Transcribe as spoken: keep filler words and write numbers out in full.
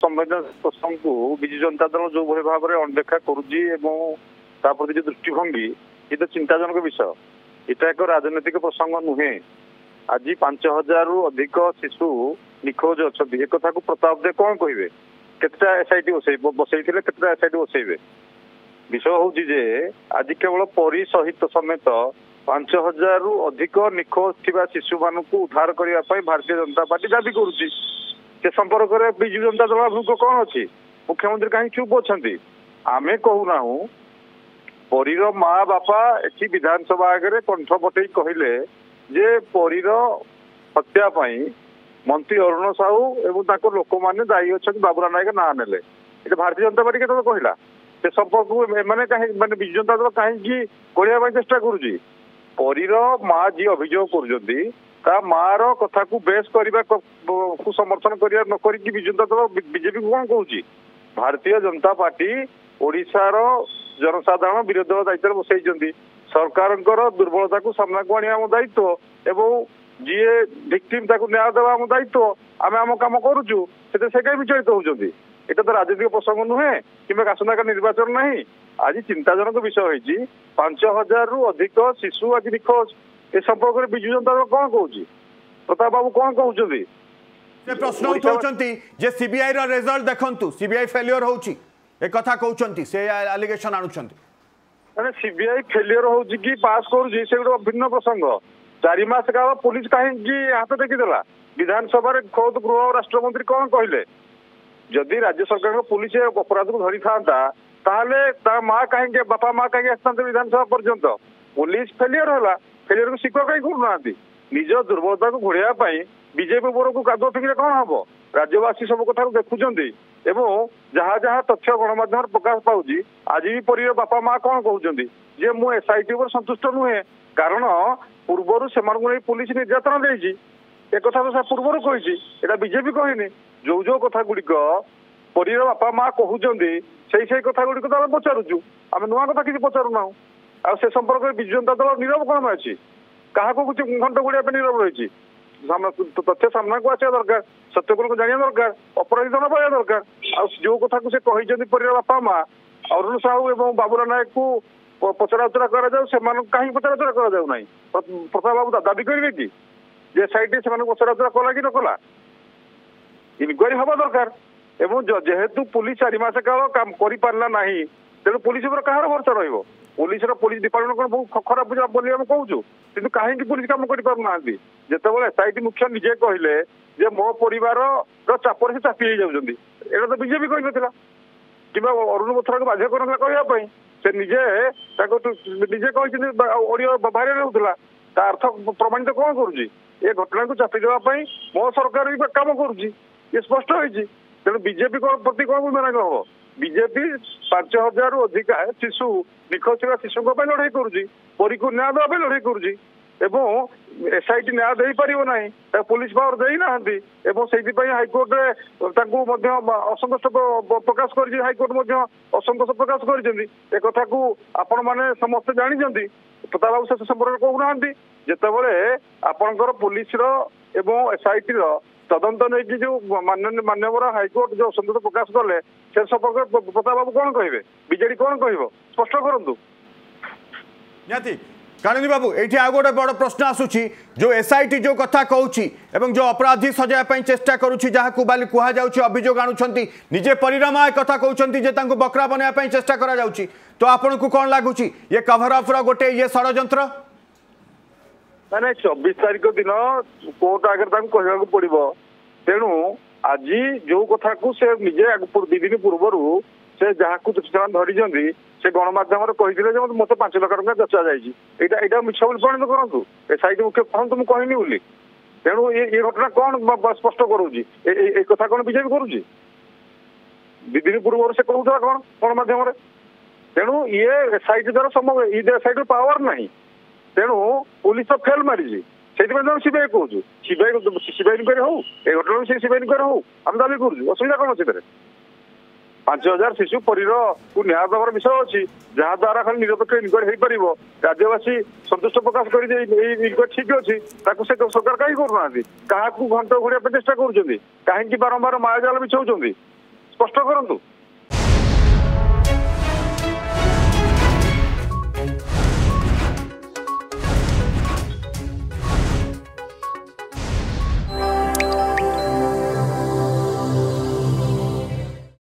संवेदनशील प्रसंग को विजु जनता दल जो भाई भाव में अणदेखा करती जो दृष्टिभंगी ये तो चिंताजनक विषय। इटा एक राजनैतिक प्रसंग नुहे। आज पांच हजार रु अधिक शिशु निखोज अच्छा एक कथा को प्रताप दे कौन कहे केतटा एसआईटी बसई बसई केतटा एसआईटी बसईबे विषय हूँ जे आज केवल परी सहित समेत पांच हजार रु अधिक निखोज थिबा शिशु मान उद्धार करने भारतीय जनता पार्टी दाबी करुच्ची। से संपर्क में विजु जनता दल अभिमुख कौन अच्छी मुख्यमंत्री कहीं चुप अच्छा आम कहूना परीर माँ बापा एटी विधानसभा आगे कंठ पटे कहले जे परीर हत्या मंत्री अरुण साहू एवं लोक मैंने दायी अच्छा बाबुरा नायक ना ने भारतीय जनता पार्टी केत कहला से संपर्क मैंने कहीं मैंने विजु जनता दल कहीं कहवाई चेष्टा करुच्ची परीर माँ जी अभियोग कर माँ रथा को बेस करने को समर्थन करने न करी विजु जनता दल बीजेपी को कौन कहूँ भारतीय जनता पार्टी ओडिशार जनसाधारण विरोध दायित्व बसई सरकार दुर्बलता को सामना को आने आम दायित्व एवं जी भिक्टिम न्याय देवा आम दायित्व आम आम कम करुचु से कहीं विचलित होती এটা তো রাজনৈতিক প্রসঙ্গ নুহে কিংবা আসন্তাকাল নির্বাচন নাই। আজ চিন্তাজনক বিষয় হয়েছি পাঁচ হাজার রু অধিক শিশু আজ নিখোঁজ এ সম্পর্কে বিজু জনতা দল কଣ কହୁଛି প্রতাপ বাবু কଣ কହୁଛନ୍ତି ସେ ପ୍ରଶ୍ନ ଉଠାଉଛନ୍ତି ଯେ ସିବିଆଇ ର ରେଜଲ୍ଟ ଦେଖନ୍ତୁ ସିବିଆଇ ଫେଲିୟର ହେଉଛି ଏ କଥା କହୁଛନ୍ତି ସେ ଆଲିଗେସନ ଆଣୁଛନ୍ତି ମାନେ ସିବିଆଇ ଫେଲିୟର ହେଉଛି କି ପାସ୍ କରୁଛି ସେ ଗୋଟେ ଭିନ୍ନ ପ୍ରସଙ୍ଗ। ଚାରି ମାସ କାଳ ପୁଲିସ କାହିଁକି ହାତ ଟେକିଦେଲା ବିଧାନସଭାରେ ଖୋଦ ଗୃହ ରାଷ୍ଟ୍ରମନ୍ତ୍ରୀ କଣ କହିଲେ जदि राज्य सरकार पुलिस अपराध को धरी था माँ कहीं बापा माँ कहीं आसते विधानसभा पर्यंत पुलिस फेलियर है फेलियर को स्वीकार कहीं करूना निज दुर्बलता को घोड़ाई बीजेपी उपर को कादुआ फिंगे कौन हम राज्यवासी सब कथा देखुं एवं जहाँ जहाँ तथ्य गणमाध्यम प्रकाश पाऊँ आज भी परिवार बापा माँ कौन कहते जे मु एसआईटी पर संतुष्ट नुहे कारण पूर्वर से पुलिस निर्यातना देती एक कथा तो पूर्वर कही बीजेपी कहनी जो जो कथा गुड़िक परिवार बापा माँ कहते से से कथा गुड़िक तो आम पचारूँ आम नुआ कथा किसी पचारूना आ से संपर्क में विजु जनता दल नीरव कौन अच्छी क्या कुछ घंट गुड़िया नीरव रही तथ्य सामना को आसा दरकार सत्य को जाना दरकार अपराधी जन पाया दरकार आ जो कथा को कहते परिवार बापा माँ अरुण साहू एवं बाबुरा नायक को पचराउचरा कहीं पचराउचरा करा प्रताप बाबू दाबी करेंगे कि एसआईटी से पचराउचरा कला कि न कला इनक्वारी हवा दरकार एवं जेहेतु पुलिस चार मास काल काम कर पारा ना तेणु पुलिस उपर कहार भरोसा रही पुलिस पुलिस डिपार्टमेंट कौन बहुत खराब बोली आम कहूँ कि कहीं पुलिस कम कर पारना जिते एसआईटी मुख्य निजे कहले जे मो परिवार चापर से चापी जाऊँगी एटा तो बीजेपी कही ना कि अरुण बोथरा को बाध्य कर कहवाई से निजे निजे कहते ऑडियो भाइराल होता ता अर्थ प्रमाणित कौन करुँची ए घटना को चापी देवाई मो सरकार भी कम करुँची ये स्पष्ट होती तेणु बीजेपी प्रति कौन भूमिका हम बीजेपी पांच हजार रु अधिक शिशु निखोज थी शिशु लड़ाई करुँची परी को न्याय देवा लड़ाई करुँची एवं एसआईटी न्याय दे पार ना पुलिस पावर देना हाइकोर्ट असंतोष प्रकाश कर हाइकोर्ट असंतोष प्रकाश कर कथा को आपण मैंने समस्ते जानते प्रताप बाबू से संपर्क कहूना जितेबले आपणकर पुलिस एवं एसआईटी तदंत नहीं जो माननीय माननीय हाइकोर्ट जो असंतोष प्रकाश कले से संपर्क प्रताप बाबू कौन कहे बीजेडी कौन कह स्पष्ट करूँ कानूनी बाबू ये आउ गोटे बड़ प्रश्न आसूची जो एसआईटी जो कथा कहूँ जो अपराधी सजाया चेष्टा करुच्ची जहाँ कहुच्छी अभियोग आणुंट निजे परिणाम कथा कहते बकरा बनवाई चेष्टा करा तो आपन को कौन लगुच ये कभर अफ गोटे ये षड्यंत्र मैंने चौबीस तारीख दिन कोर्ट आगे कहवा पड़ो तेणु आज जो कथा को से निजे दिन पूर्वर से जहाँ को धरी से गणमाध्यम कही मत पांच लाख टका जचा जाइए मिछ बोली परिणत करूँ एसआईटी मुख्य कहतु मुझे कहनी बोली तेणु ये घटना कौन स्पष्ट करुँच कथा कौन बीजेपी करुँच दिन पूर्व से कहूला कौन गणमाध्यम तेणु ये एसआईटी द्वारा संभव ये एसआईटी पावर ना तेणु पुलिस तो फेल मारी से सीबीआई कहूँ सीबीआई सीबीआई इनक्वारी हो ये घटना से सीबीआई इनक्वारी हो आम दाबी करुँ असुविधा कौन अच्छे पांच हजार शिशु परीर को न्याय देवार विषय अच्छी जहाँ द्वारा खाली निरपेक्ष इनक्वारी हो पार राज्यवासी संतुष्ट प्रकाश कर इनक्वारी ठीक अच्छी से सरकार कहीं करूना क्या घंट घोड़ा चेष्टा करुँच कहीं बारंबार मायाजाल बिछाऊँ ସ୍ପଷ୍ଟ କରନ୍ତୁ।